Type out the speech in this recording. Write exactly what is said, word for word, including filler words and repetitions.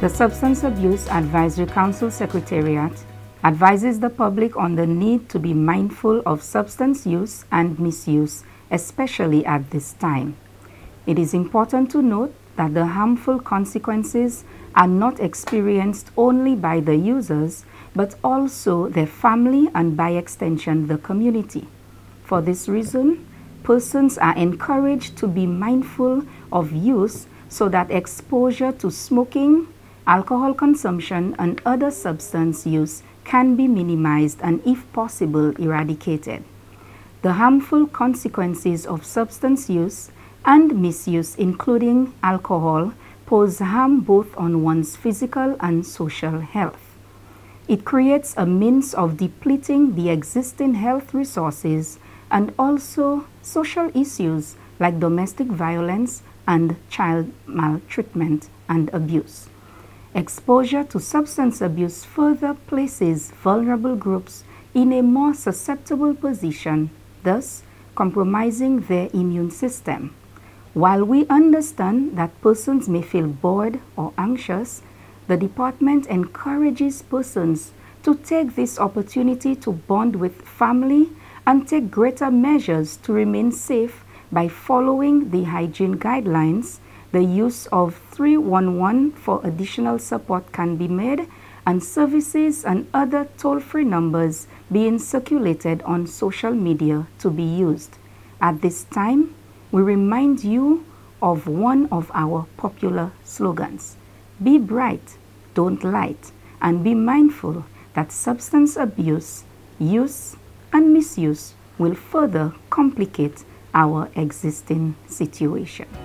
The Substance Abuse Advisory Council Secretariat advises the public on the need to be mindful of substance use and misuse, especially at this time. It is important to note that the harmful consequences are not experienced only by the users, but also their family and by extension the community. For this reason, persons are encouraged to be mindful of use so that exposure to smoking, alcohol consumption, and other substance use can be minimized and, if possible, eradicated. The harmful consequences of substance use and misuse, including alcohol, pose harm both on one's physical and social health. It creates a means of depleting the existing health resources and also social issues like domestic violence and child maltreatment and abuse. Exposure to substance abuse further places vulnerable groups in a more susceptible position, thus compromising their immune system. While we understand that persons may feel bored or anxious, the department encourages persons to take this opportunity to bond with family and take greater measures to remain safe by following the hygiene guidelines. The use of three one one for additional support can be made, and services and other toll-free numbers being circulated on social media to be used. At this time, we remind you of one of our popular slogans: be bright, don't light, and be mindful that substance abuse, use, and misuse will further complicate our existing situation.